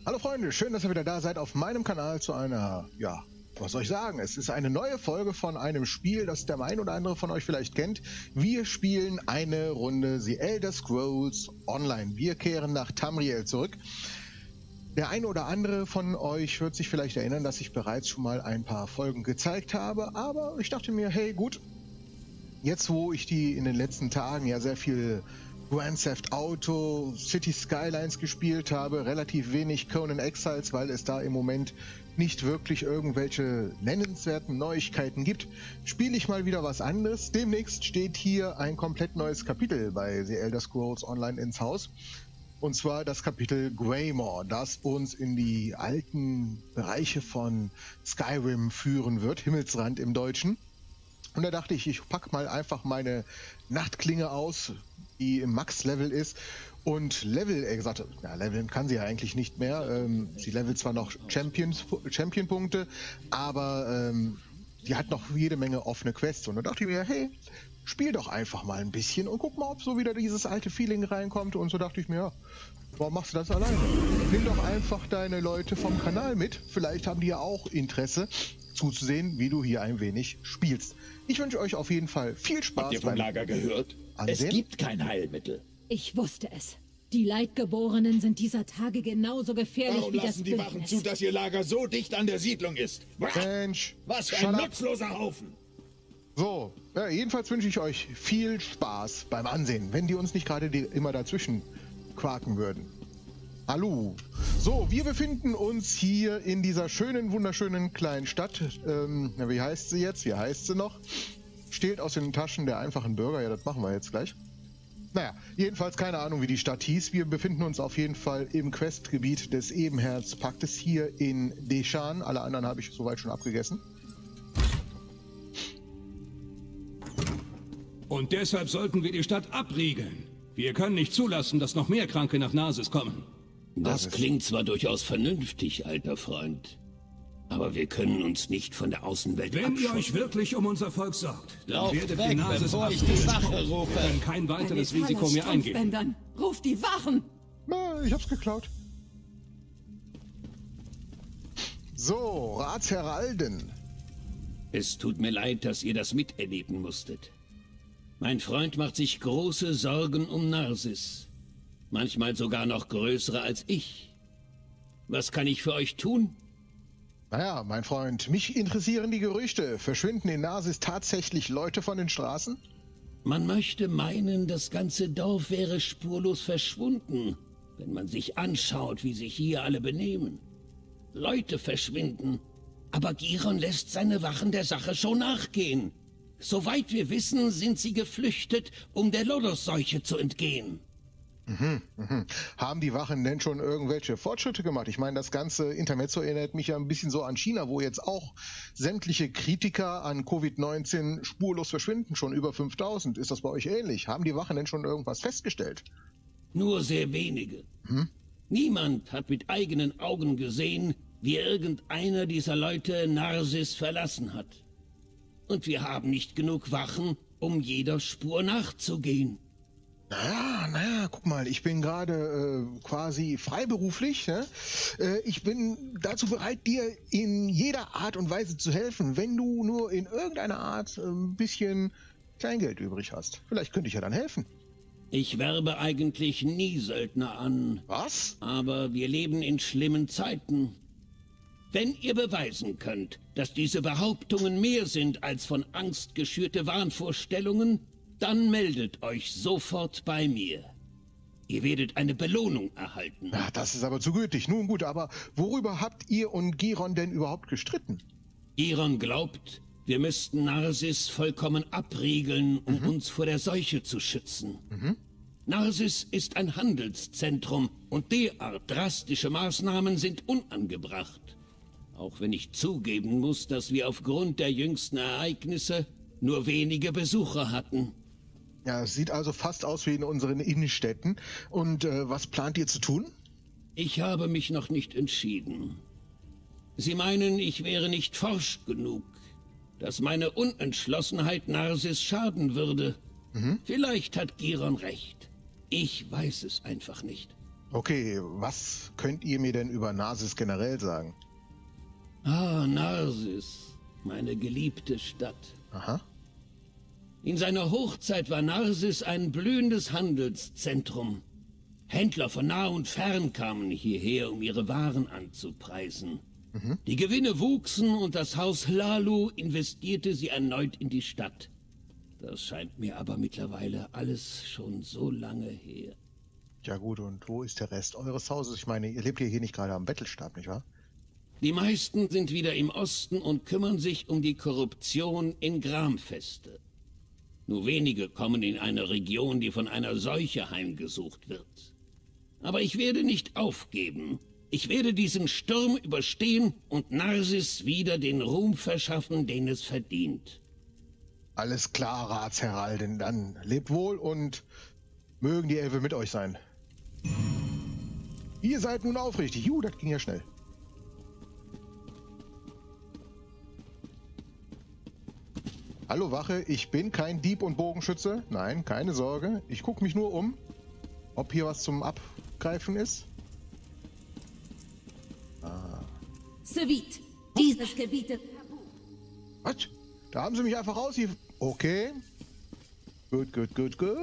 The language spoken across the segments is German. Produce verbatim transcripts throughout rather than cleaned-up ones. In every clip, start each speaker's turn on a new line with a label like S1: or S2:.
S1: Hallo Freunde, schön, dass ihr wieder da seid auf meinem Kanal zu einer, ja, was soll ich sagen? Es ist eine neue Folge von einem Spiel, das der ein oder andere von euch vielleicht kennt. Wir spielen eine Runde The Elder Scrolls Online. Wir kehren nach Tamriel zurück. Der eine oder andere von euch wird sich vielleicht erinnern, dass ich bereits schon mal ein paar Folgen gezeigt habe, aber ich dachte mir, hey gut, jetzt wo ich die in den letzten Tagen ja sehr viel Grand Theft Auto, City Skylines gespielt habe, relativ wenig Conan Exiles, weil es da im Moment nicht wirklich irgendwelche nennenswerten Neuigkeiten gibt, spiele ich mal wieder was anderes. Demnächst steht hier ein komplett neues Kapitel bei The Elder Scrolls Online ins Haus. Und zwar das Kapitel Greymore, das uns in die alten Bereiche von Skyrim führen wird, Himmelsrand im Deutschen. Und da dachte ich, ich packe mal einfach meine Nachtklinge aus, die im Max-Level ist und Level, er gesagt, ja, leveln kann sie ja eigentlich nicht mehr. Ähm, sie levelt zwar noch Champions, Champion-Punkte, aber ähm, die hat noch jede Menge offene Quests. Und da dachte ich mir, hey, spiel doch einfach mal ein bisschen und guck mal, ob so wieder dieses alte Feeling reinkommt. Und so dachte ich mir, ja, warum machst du das alleine? Nimm doch einfach deine Leute vom Kanal mit. Vielleicht haben die ja auch Interesse zuzusehen, wie du hier ein wenig spielst. Ich wünsche euch auf jeden Fall viel Spaß.
S2: Habt ihr vom Lager gehört? Ansehen? Es gibt kein Heilmittel.
S3: Ich wusste es. Die Leidgeborenen sind dieser Tage genauso gefährlich
S2: Warum
S3: wie
S2: lassen
S3: das
S2: die
S3: Bündnis.
S2: Wachen zu, dass ihr Lager so dicht an der Siedlung ist?
S1: Mensch,
S2: was für ein nutzloser Haufen.
S1: So, ja, jedenfalls wünsche ich euch viel Spaß beim Ansehen, wenn die uns nicht gerade die immer dazwischen quaken würden. Hallo. So, wir befinden uns hier in dieser schönen, wunderschönen kleinen Stadt. Ähm, wie heißt sie jetzt? Wie heißt sie noch? Stehlt aus den Taschen der einfachen Bürger. Ja, das machen wir jetzt gleich. Naja, jedenfalls keine Ahnung, wie die Stadt hieß. Wir befinden uns auf jeden Fall im Questgebiet des Ebenherzpaktes hier in Deshan. Alle anderen habe ich soweit schon abgegessen.
S4: Und deshalb sollten wir die Stadt abriegeln. Wir können nicht zulassen, dass noch mehr Kranke nach Nasis kommen.
S5: Das klingt zwar durchaus vernünftig, alter Freund, aber wir können uns nicht von der Außenwelt
S4: Wenn
S5: abschotten.
S4: ihr euch wirklich um unser Volk sorgt, dann
S5: Lauft
S4: werdet
S5: weg,
S4: die Nasis
S5: bevor ich die Wache
S4: abholen.
S5: rufe.
S4: Wir können kein weiteres
S3: Eine
S4: Risiko mehr eingehen.
S3: Strumpfbändern. Ruf die Wachen!
S1: Na, ich hab's geklaut. So, Ratsheralden.
S5: Es tut mir leid, dass ihr das miterleben musstet. Mein Freund macht sich große Sorgen um Narsis. Manchmal sogar noch größere als ich. Was kann ich für euch tun?
S1: Naja, mein Freund, mich interessieren die Gerüchte. Verschwinden in Narsis tatsächlich Leute von den Straßen?
S5: Man möchte meinen, das ganze Dorf wäre spurlos verschwunden, wenn man sich anschaut, wie sich hier alle benehmen. Leute verschwinden, aber Giron lässt seine Wachen der Sache schon nachgehen. Soweit wir wissen, sind sie geflüchtet, um der Lodos-Seuche zu entgehen.
S1: Mhm, mhm. Haben die Wachen denn schon irgendwelche Fortschritte gemacht? Ich meine, das ganze Intermezzo erinnert mich ja ein bisschen so an China, wo jetzt auch sämtliche Kritiker an Covid neunzehn spurlos verschwinden, schon über fünftausend. Ist das bei euch ähnlich? Haben die Wachen denn schon irgendwas festgestellt?
S5: Nur sehr wenige.
S1: Hm?
S5: Niemand hat mit eigenen Augen gesehen, wie irgendeiner dieser Leute Narsis verlassen hat. Und wir haben nicht genug Wachen, um jeder Spur nachzugehen.
S1: Naja, naja, guck mal, ich bin gerade äh, quasi freiberuflich. Ne? Äh, ich bin dazu bereit, dir in jeder Art und Weise zu helfen, wenn du nur in irgendeiner Art äh, ein bisschen Kleingeld übrig hast. Vielleicht könnte ich ja dann helfen.
S5: Ich werbe eigentlich nie Söldner an.
S1: Was?
S5: Aber wir leben in schlimmen Zeiten. Wenn ihr beweisen könnt, dass diese Behauptungen mehr sind als von Angst geschürte Wahnvorstellungen, dann meldet euch sofort bei mir. Ihr werdet eine Belohnung erhalten.
S1: Ja, das ist aber zu gütig. Nun gut, aber worüber habt ihr und Giron denn überhaupt gestritten?
S5: Giron glaubt, wir müssten Narsis vollkommen abriegeln, um
S1: Mhm.
S5: uns vor der Seuche zu schützen.
S1: Mhm.
S5: Narsis ist ein Handelszentrum und derart drastische Maßnahmen sind unangebracht. Auch wenn ich zugeben muss, dass wir aufgrund der jüngsten Ereignisse nur wenige Besucher hatten.
S1: Ja, es sieht also fast aus wie in unseren Innenstädten. Und äh, was plant ihr zu tun?
S5: Ich habe mich noch nicht entschieden. Sie meinen, ich wäre nicht forsch genug, dass meine Unentschlossenheit Narsis schaden würde.
S1: Mhm.
S5: Vielleicht hat Giron recht. Ich weiß es einfach nicht.
S1: Okay, was könnt ihr mir denn über Narsis generell sagen?
S5: Ah, Narsis, meine geliebte Stadt.
S1: Aha.
S5: In seiner Hochzeit war Narsis ein blühendes Handelszentrum. Händler von nah und fern kamen hierher, um ihre Waren anzupreisen. Mhm. Die Gewinne wuchsen und das Haus Hlalu investierte sie erneut in die Stadt. Das scheint mir aber mittlerweile alles schon so lange her.
S1: Ja gut, und wo ist der Rest eures Hauses? Ich meine, ihr lebt ja hier nicht gerade am Bettelstab, nicht wahr?
S5: Die meisten sind wieder im Osten und kümmern sich um die Korruption in Gramfeste. Nur wenige kommen in eine Region, die von einer Seuche heimgesucht wird. Aber ich werde nicht aufgeben. Ich werde diesen Sturm überstehen und Narsis wieder den Ruhm verschaffen, den es verdient.
S1: Alles klar, Ratsheraldin. Dann lebt wohl und mögen die Elfe mit euch sein. Ihr seid nun aufrichtig. Juh, das ging ja schnell. Hallo Wache, ich bin kein Dieb und Bogenschütze. Nein, keine Sorge. Ich gucke mich nur um, ob hier was zum Abgreifen ist. Ah.
S3: Sevit, dieses Gebiet ist tabu.
S1: Was? Da haben sie mich einfach raus. Okay. Gut, gut, gut, gut.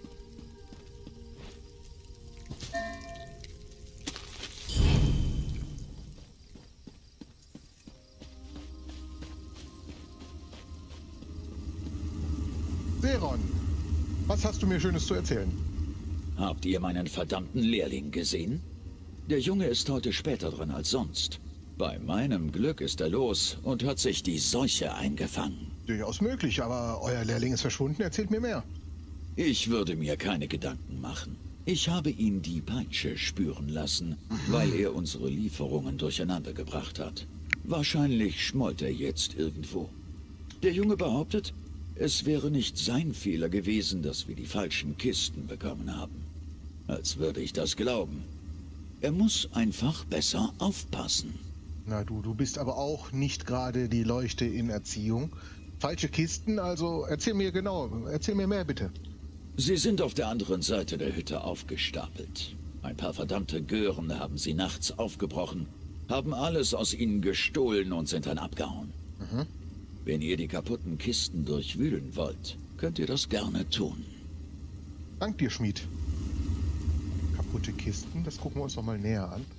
S1: Seron, was hast du mir Schönes zu erzählen?
S6: Habt ihr meinen verdammten Lehrling gesehen? Der Junge ist heute später dran als sonst. Bei meinem Glück ist er los und hat sich die Seuche eingefangen.
S1: Durchaus möglich, aber euer Lehrling ist verschwunden. Erzählt mir mehr.
S6: Ich würde mir keine Gedanken machen. Ich habe ihn die Peitsche spüren lassen, mhm. weil er unsere Lieferungen durcheinander gebracht hat. Wahrscheinlich schmollt er jetzt irgendwo. Der Junge behauptet, es wäre nicht sein Fehler gewesen, dass wir die falschen Kisten bekommen haben. Als würde ich das glauben. Er muss einfach besser aufpassen.
S1: Na du, du bist aber auch nicht gerade die Leuchte in Erziehung. Falsche Kisten, also erzähl mir genau, erzähl mir mehr bitte.
S6: Sie sind auf der anderen Seite der Hütte aufgestapelt. Ein paar verdammte Gören haben sie nachts aufgebrochen, haben alles aus ihnen gestohlen und sind dann abgehauen. Mhm. Wenn ihr die kaputten Kisten durchwühlen wollt, könnt ihr das gerne tun.
S1: Dank dir, Schmied. Kaputte Kisten, das gucken wir uns noch mal näher an.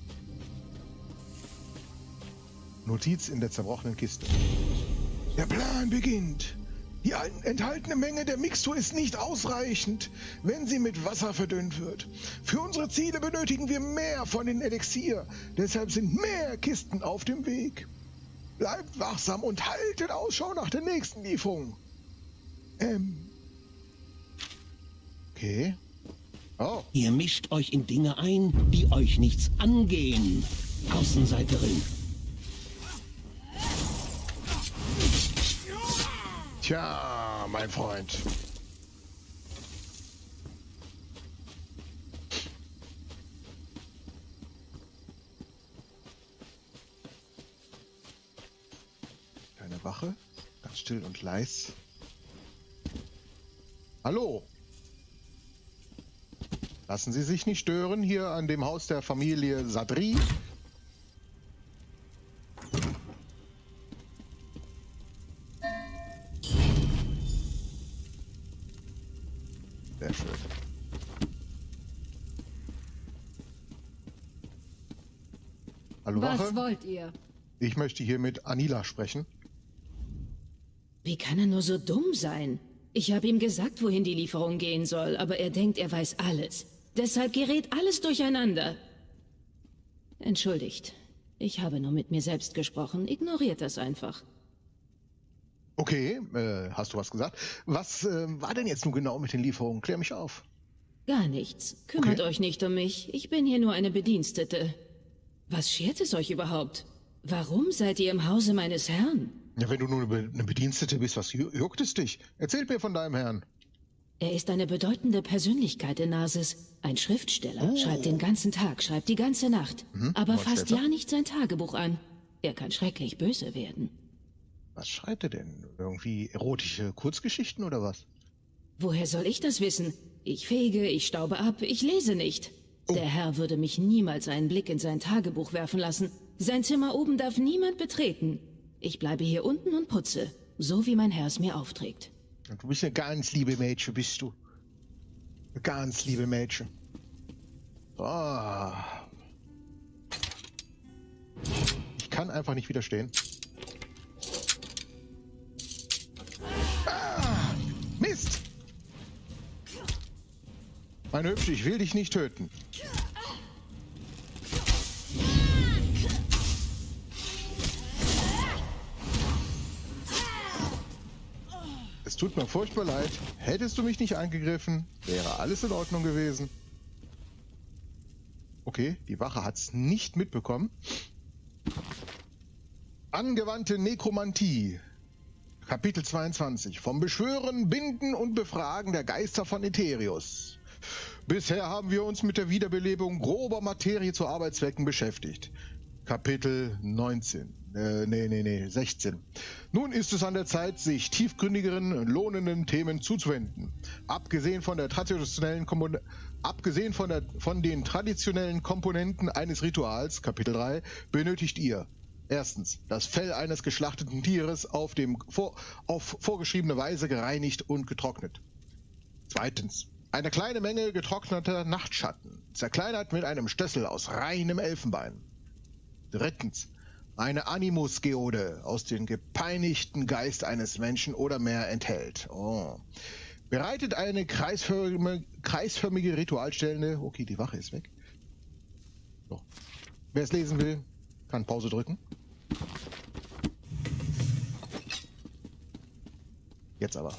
S1: Notiz in der zerbrochenen Kiste. Der Plan beginnt. Die enthaltene Menge der Mixtur ist nicht ausreichend, wenn sie mit Wasser verdünnt wird. Für unsere Ziele benötigen wir mehr von den Elixier. Deshalb sind mehr Kisten auf dem Weg. Bleibt wachsam und haltet Ausschau nach der nächsten Lieferung. Ähm. Okay. Oh.
S5: Ihr mischt euch in Dinge ein, die euch nichts angehen. Außenseiterin.
S1: Tja, mein Freund. Kleine Wache, ganz still und leis. Hallo. Lassen Sie sich nicht stören hier an dem Haus der Familie Sadri. Sehr schön. Hallo Wache.
S3: Was wollt ihr?
S1: Ich möchte hier mit Anila sprechen.
S3: Wie kann er nur so dumm sein? Ich habe ihm gesagt, wohin die Lieferung gehen soll, aber er denkt, er weiß alles. Deshalb gerät alles durcheinander. Entschuldigt. Ich habe nur mit mir selbst gesprochen. Ignoriert das einfach.
S1: Okay, äh, hast du was gesagt? Was äh, war denn jetzt nun genau mit den Lieferungen? Klär mich auf.
S3: Gar nichts. Kümmert
S1: Okay.
S3: euch nicht um mich. Ich bin hier nur eine Bedienstete. Was schert es euch überhaupt? Warum seid ihr im Hause meines Herrn?
S1: Ja, wenn du nur eine Bedienstete bist, was ju- juckt es dich? Erzähl mir von deinem Herrn.
S3: Er ist eine bedeutende Persönlichkeit in Narsis. Ein Schriftsteller.
S1: Oh.
S3: Schreibt den ganzen Tag, schreibt die ganze Nacht.
S1: Mhm.
S3: Aber
S1: Was
S3: fasst
S1: steht da?
S3: ja nicht sein Tagebuch an. Er kann schrecklich böse werden.
S1: Was schreibt er denn? Irgendwie erotische Kurzgeschichten oder was?
S3: Woher soll ich das wissen? Ich fege, ich staube ab, ich lese nicht. Oh. Der Herr würde mich niemals einen Blick in sein Tagebuch werfen lassen. Sein Zimmer oben darf niemand betreten. Ich bleibe hier unten und putze, so wie mein Herr es mir aufträgt.
S1: Du bist eine ganz liebe Mädchen, bist du. Eine ganz liebe Mädchen. Oh. Ich kann einfach nicht widerstehen. Ah, Mist! Meine Hübsche, ich will dich nicht töten. Es tut mir furchtbar leid. Hättest du mich nicht angegriffen, wäre alles in Ordnung gewesen. Okay, die Wache hat es nicht mitbekommen. Angewandte Nekromantie. Kapitel zweiundzwanzig. Vom Beschwören, Binden und Befragen der Geister von Aetherius. Bisher haben wir uns mit der Wiederbelebung grober Materie zu Arbeitszwecken beschäftigt. Kapitel neunzehn. Äh, nee, nee, nee, sechzehn. Nun ist es an der Zeit, sich tiefgründigeren, lohnenden Themen zuzuwenden. Abgesehen von der traditionellen Kompon- Abgesehen von, der, von den traditionellen Komponenten eines Rituals, Kapitel drei, benötigt ihr erstens das Fell eines geschlachteten Tieres auf, dem, vor, auf vorgeschriebene Weise gereinigt und getrocknet. Zweitens eine kleine Menge getrockneter Nachtschatten, zerkleinert mit einem Stössel aus reinem Elfenbein. Drittens eine Animus-Geode aus dem gepeinigten Geist eines Menschen oder mehr enthält. Oh. Bereitet eine kreisförmige, kreisförmige Ritualstellende. Okay, die Wache ist weg. So. Wer es lesen will, kann Pause drücken. Jetzt aber.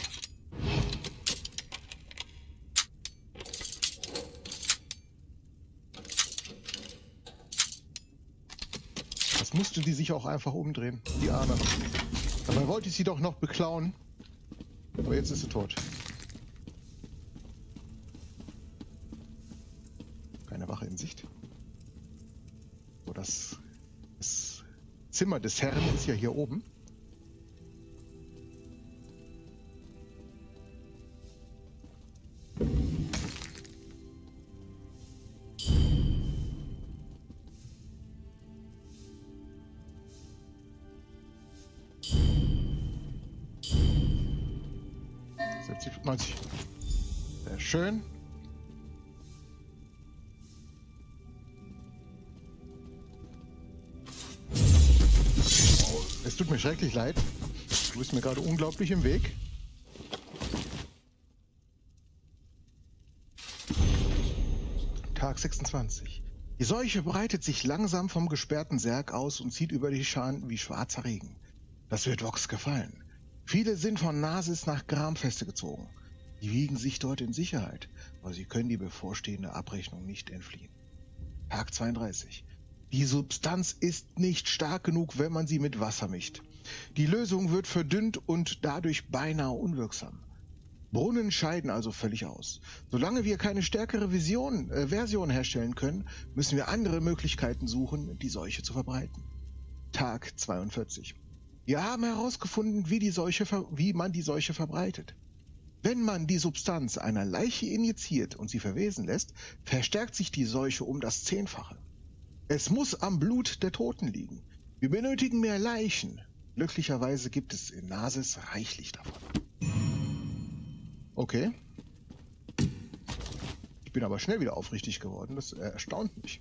S1: Das musste die sich auch einfach umdrehen, die Arme. Dabei wollte ich sie doch noch beklauen. Aber jetzt ist sie tot. Keine Wache in Sicht. So, das, das Zimmer des Herrn ist ja hier oben. neunzig. Sehr schön. Es tut mir schrecklich leid. Du bist mir gerade unglaublich im Weg. Tag sechsundzwanzig. Die Seuche breitet sich langsam vom gesperrten Särg aus und zieht über die Scharen wie schwarzer Regen. Das wird Vox gefallen. Viele sind von Nasis nach Gramfeste gezogen. Die wiegen sich dort in Sicherheit, aber sie können die bevorstehende Abrechnung nicht entfliehen. Tag zweiunddreißig. Die Substanz ist nicht stark genug, wenn man sie mit Wasser mischt. Die Lösung wird verdünnt und dadurch beinahe unwirksam. Brunnen scheiden also völlig aus. Solange wir keine stärkere Vision, äh, Version herstellen können, müssen wir andere Möglichkeiten suchen, die Seuche zu verbreiten. Tag zweiundvierzig. Wir haben herausgefunden, wie, die Seuche, wie man die Seuche verbreitet. Wenn man die Substanz einer Leiche injiziert und sie verwesen lässt, verstärkt sich die Seuche um das Zehnfache. Es muss am Blut der Toten liegen. Wir benötigen mehr Leichen. Glücklicherweise gibt es in Nasis reichlich davon. Okay. Ich bin aber schnell wieder aufrichtig geworden. Das erstaunt mich.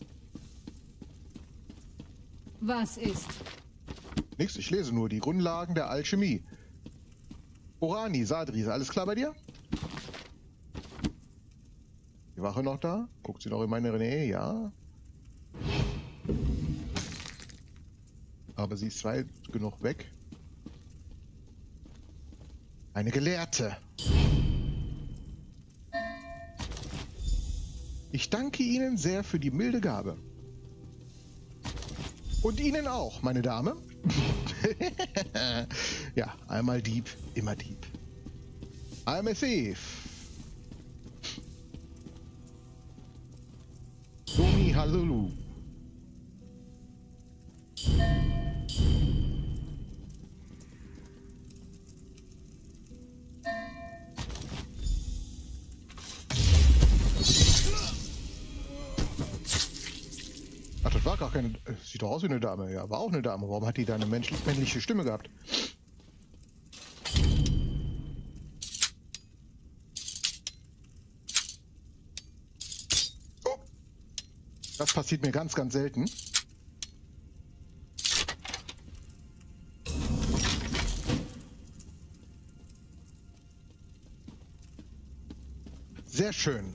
S3: Was ist?
S1: Nichts, ich lese nur die Grundlagen der Alchemie. Orani, Sadri, ist alles klar bei dir? Die Wache noch da? Guckt sie noch in meine Nähe? Ja. Aber sie ist weit genug weg. Eine Gelehrte. Ich danke Ihnen sehr für die milde Gabe. Und Ihnen auch, meine Dame. Ja, einmal Dieb, immer Dieb. I'm a thief. Domi Halulu. das war gar keine... Sieht doch aus wie eine Dame. Ja, war auch eine Dame. Warum hat die da eine männliche Stimme gehabt? Oh. Das passiert mir ganz, ganz selten. Sehr schön.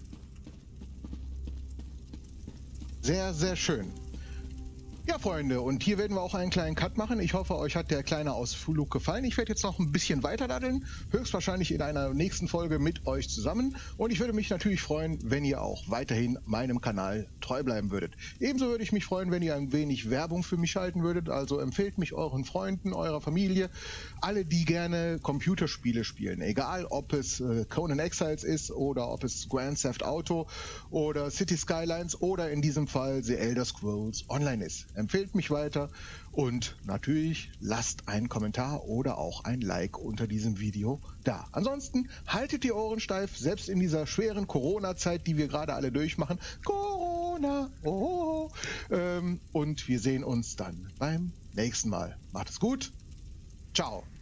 S1: Sehr, sehr schön. Ja, Freunde, und hier werden wir auch einen kleinen Cut machen. Ich hoffe, euch hat der kleine Ausflug gefallen. Ich werde jetzt noch ein bisschen weiter daddeln, höchstwahrscheinlich in einer nächsten Folge mit euch zusammen. Und ich würde mich natürlich freuen, wenn ihr auch weiterhin meinem Kanal treu bleiben würdet. Ebenso würde ich mich freuen, wenn ihr ein wenig Werbung für mich schalten würdet. Also empfehlt mich euren Freunden, eurer Familie, alle, die gerne Computerspiele spielen. Egal, ob es äh, Conan Exiles ist oder ob es Grand Theft Auto oder City Skylines oder in diesem Fall The Elder Scrolls Online ist. Empfehlt mich weiter und natürlich lasst einen Kommentar oder auch ein Like unter diesem Video da. Ansonsten haltet die Ohren steif, selbst in dieser schweren Corona-Zeit, die wir gerade alle durchmachen. Corona, oh, ähm, und wir sehen uns dann beim nächsten Mal. Macht es gut. Ciao.